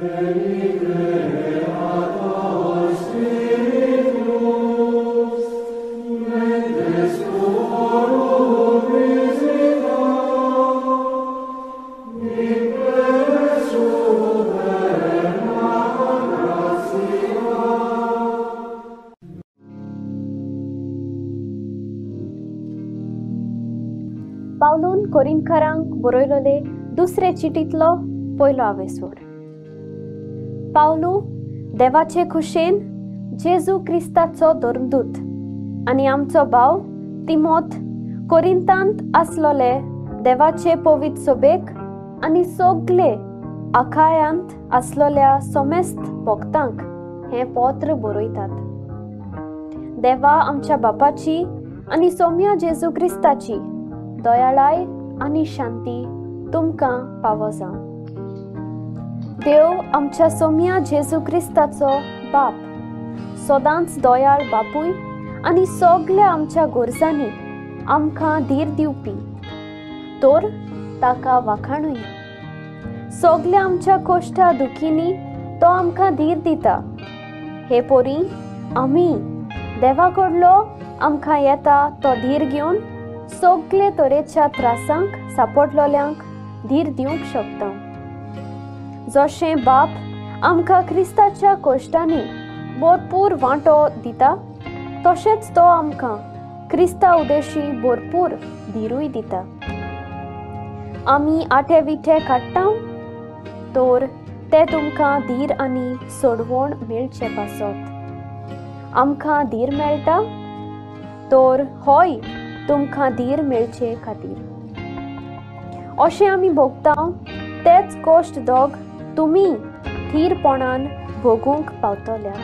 पावलून कोरिंथकारांक बरयलेले दुसरे चिटीतलो पयलो आवेसोड. पावलू देवाचे खुशेन जेजू क्रिस्ताचो धर्मदूत आनी आमचो भाव तिमोथ कोरिंतांत आसलोले देवाचे पवित्र सोबेक आनी सोगले आखायांत आसलोल्या सोमेस्त भक्तांक हे पत्र बरयतात. देवा आमच्या बापाची आनी सोम्या जेजू क्रिस्ताची दयाळाय आनी शांती तुमकां पावो जावं. देव आमच्या सोम्या जेजू क्रिस्ताचो बाप सदांच दयाळ बापूय आनी सगल्या आमच्या गोरजांनी आमकां धीर दिवपी तर ताका वाखाणुया. सगल्या आमच्या कोश्टा दुखींनी तो आमकां धीर दिता. हे पोरी आमी देवा कडलो आमकां येता तो धीर घेवन सगळे तरेच्या त्रासांक सांपडलोल्यांक धीर दिवंक शकता. जशें बाप आमकां क्रिस्ताच्या कोश्टांनी भरपूर वांटो दिता तशेंच तो आमकां क्रिस्ता उदेशी भरपूर धीरूय दिता. आमी आटे विटे काडटा तर ते तुमकां धीर आनी सोडवण मेळचे पासत. आमकां धीर मेळटा तर होय तुमकां धीर मेळचे खातीर. अशें आमी भोगता तेच कोश्ट दोग तुमी थीरपणान भोगूंक पावतल्यात.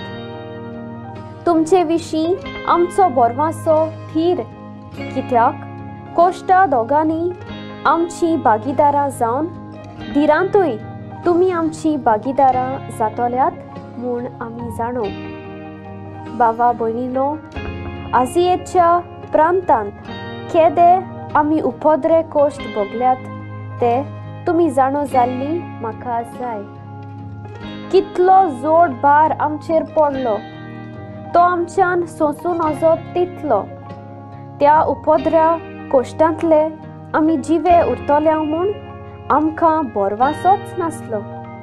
तुमचे विशीं आमचो बोरवासो थीर कित्याक कोश्टा दोगांनी आमची भागीदारां जावन धीरांतूय तुमी आमची भागीदारां जातल्यात म्हूण आमी जाणो. बाबा भयणीनो, आजियेच्या प्रांतांत केदे आमी उपद्रे कोश्ट भोगल्यात ते तुमी जाणो जाल्ली म्हाका जाय. कितलो जोड भार आमचेर पडलो तो आमच्यान सोंसून वचो तितलो. त्या उपद्र्या कोश्टांतले आमी जिवे उरतल्या म्हूण आमकां बोरवासोच नासलो.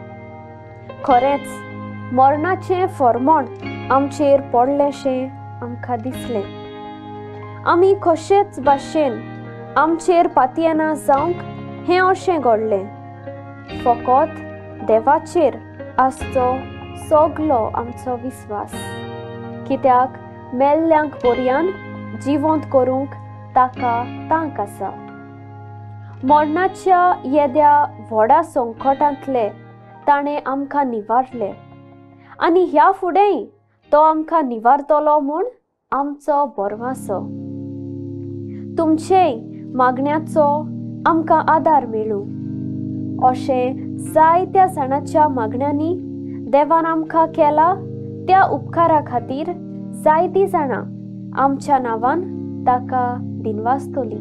खरेंच मरणाचें फर्मोण आमचेर पडलेशें आमकां दिसलें. आमी कशेच भाशेन आमचेर पातयेना जावंक हें अशें घडलें. फकत देवाचेर आसचो सगलो आमचो विस्वास. कित्याक मेल्ल्यांक बऱ्यान जिवंत करूंक ताका तांक आसा. मरणाच्या येद्या व्हडा संकटांतले ताणें आमकां निवारले आनी ह्या फुडेंय तो आमकां निवारतलो म्हूण आमचो बोरवासो. तुमचेय मागण्याचो आमकां आदार मेळूं. अशें जायत्या जाणांच्या मागण्यांनी देवान आमकां केला त्या उपकारा खातीर जायतीं जाणां आमच्या नांवान ताका दिनवासतलीं.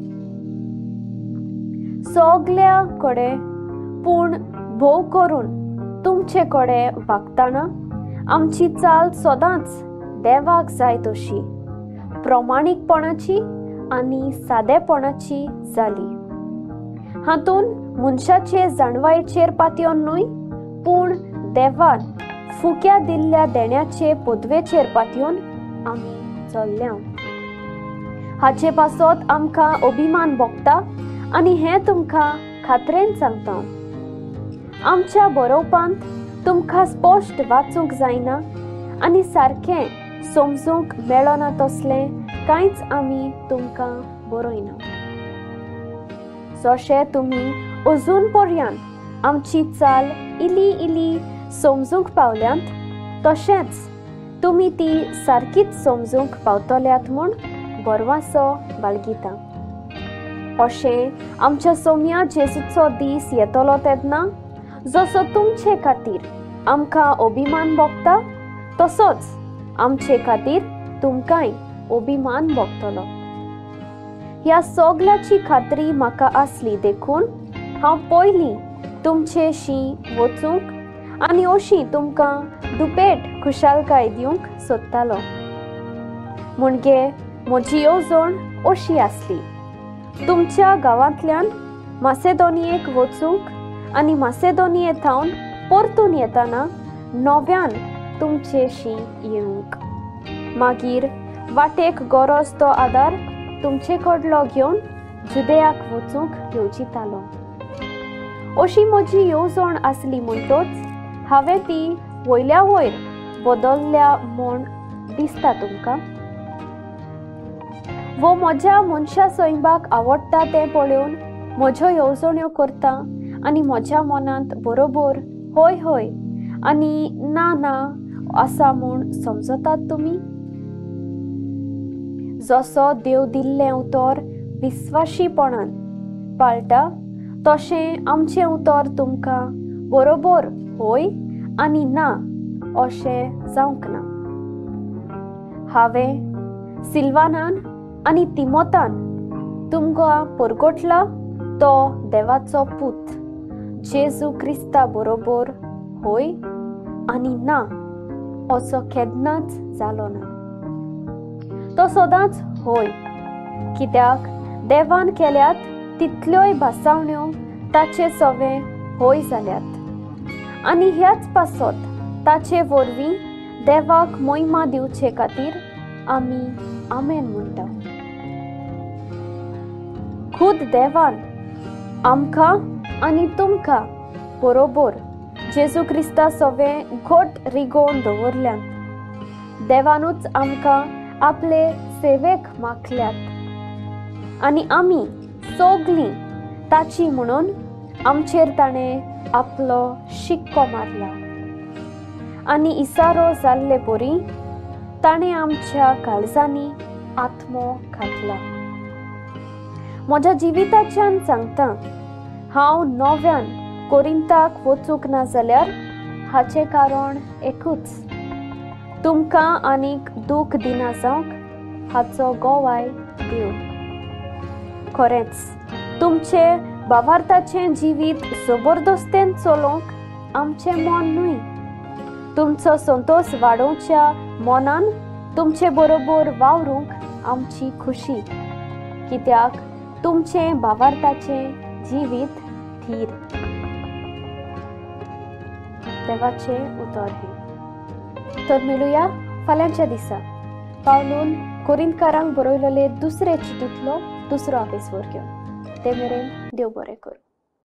सगल्या कडेन पूण भोव करून तुमचे कडेन वागतना आमची चाल सदांच देवाक जाय तशी प्रमाणीकपणाची आनी सादेपणाची जाली. हातून मनशाचे जाणवायेचेर पातयोन न्हय पूण देवान फुक्या दिल्ल्या देण्याचे पदवेचेर पातयोन आमी चल्ल्या. हाचे पासत आमकां अभिमान भोगता आनी हें तुमकां खात्रेन सांगता. आमच्या बरोवपांत तुमकां स्पश्ट वाचूंक जायना आनी सारकें समजूंक मेळना तसलें कांयच आमी तुमकां बरयना. जशें तुमी अजून पर्यंत आमची चाल इली इली समजूंक पावल्यांत तशेंच तुमी ती सारकीच समजूंक पावतल्यात म्हूण बोरवासो बाळगिता. अशें आमच्या सोम्या जेजूचो दीस येतलो तेन्ना जसो तुमचे खातीर आमकां अभिमान भोगता तसोच आमचे खातीर तुमकांय अभिमान भोगतलो. ह्या सगल्याची खात्री म्हाका आसली देखून हांव पयलीं तुमचेशी वचूंक आनी अशी तुमकां दुपेट खुशालकाय दिवंक सोदतालो. म्हणजे म्हजी येवजण अशी आसली, तुमच्या गांवांतल्यान मासेदोनियेक वचूंक आनी मासेदोनियेंतावन परतून येताना नव्यान तुमचेशी येवंक. मागीर वाटेक गरज तो आदार तुमचे कडलो घेवन जुदेयाक वचूंक येवजितालो. अशी म्हजी येवजण आसली म्हणटच हांवें ती वयल्या वयर बदलल्या म्हूण दिसता तुमकां. वो म्हज्या मनशा सैबाक आवडटा तें पळोवन म्हज्यो येवजण्यो करता आनी म्हज्या मनांत बरोबर हय हय आनी ना ना आसा म्हूण समजतात तुमी. जसो देव दिल्लें उतर विस्वाशीपणान पाळटा तशें आमचें उतर तुमकां बरोबर हय आनी ना अशें जावंक ना. हांवें सिल्वानान आनी तिमोथान तुमकां परगटला तो देवाचो पूत जेजू क्रिस्ता बरोबर हय आनी ना असो केन्नाच जालो ना. तो सदांच हय, कित्याक देवान केल्यात तितल्योय भासावण्यो ताचे सवे हय जाल्यात आनी ह्याच पासत ताचे वरवीं देवाक महिमा दिवचे खातीर आमी आमेन म्हणटा. खुद देवान आमकां आनी तुमकां बरोबर जेजू क्रिस्ता सवे घट रिगोवन दवरल्यात. देवानूच आमकां आपले सेवेक मागल्यात आनी आमी सगळीं ताची म्हणून आमचेर ताणें आपलो शिक्को मारला आनी इसारो जाल्ले परी ताणें आमच्या काळजांनी आत्मो घातला. म्हज्या जिविताच्यान सांगता, हांव नव्यान कोरिंताक वचूंक ना जाल्यार हाचें कारण एकूच, तुमकां आनीक दूख दिना जावंक हाचो गोवाय दिवं. खरेंच तुमचे भावार्थाचें जिवीत जबरदस्तेन चलोवंक आमचें मन न्हय. तुमचो संतोष वाडोवच्या मनान तुमचे बरोबर वावरूंक आमची खुशी, कित्याक तुमचें भावार्थाचें जिवीत धीर. देवाचें उतर हे. तर मेळुया फाल्यांच्या दिसा पावलून कोरिंतकारांक बरयलेले दुसरे चिठींतलो दुसरो आपेसवर घेवन. ते मेरेन देव बरें करूं.